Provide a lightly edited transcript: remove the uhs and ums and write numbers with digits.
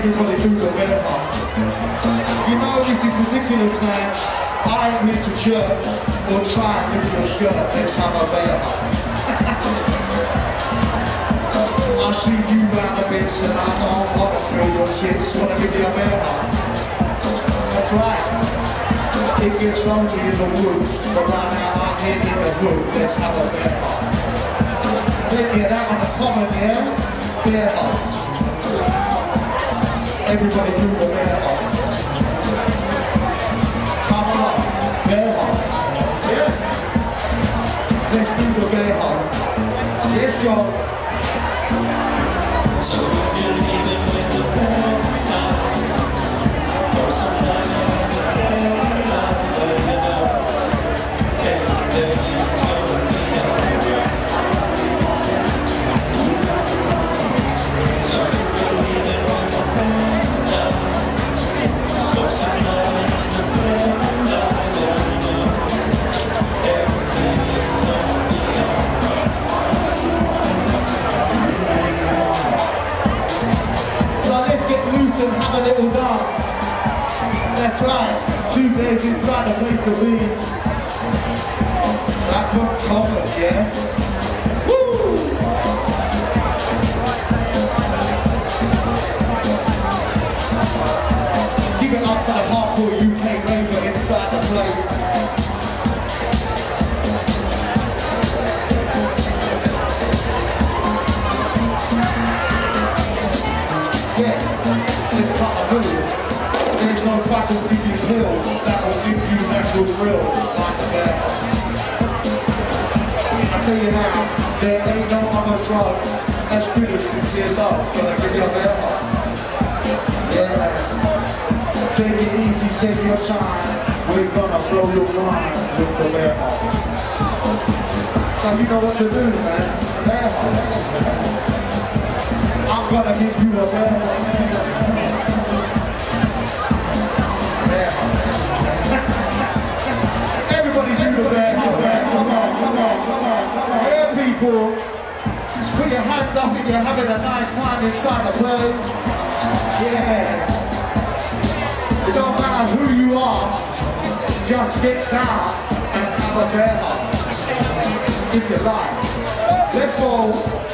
Everybody do the bear hug. You know this is ridiculous, man. I ain't here to church or try and lift your shirt. Let's have a bear hug. I see you round the bench and I don't want to throw your tits. Wanna give you a bear hug? That's right. It gets lonely in the woods, but right now I'm here in the hood. Let's have a bear hug. Plenty of that on the common, yeah? Bear hug. Everybody do the bear hug. Come on, bear hug. Yeah? Let's do the bear hug. Yes, John. So if you're leaving with the bear for some love in the bear you know everything is gonna be alright. So if you're leaving with the bear for some love in the bear you know everything is gonna be alright. So let's get loose and have a little dance. That's right, 2 days inside the place to be. That's what common, yeah? Woo! Give it up for the hardcore UK raver inside the place. Let's cut a move. There's no crack will give you pills that will give you natural thrills like a bear. I tell you now, there ain't no other drug as good as sincere love. Gonna give you a bear hug. Yeah. Take it easy, take your time. We're gonna blow your mind with the bear hug. So you know what to do, man. Bear hug. I'm gonna give you a bear hug. Everybody do the bear hug, man. Come on. Yeah, people. Just put your hands up if you're having a nice time inside the place. Yeah. It don't matter who you are, just get down and have a bear hug. If you like. Let's go.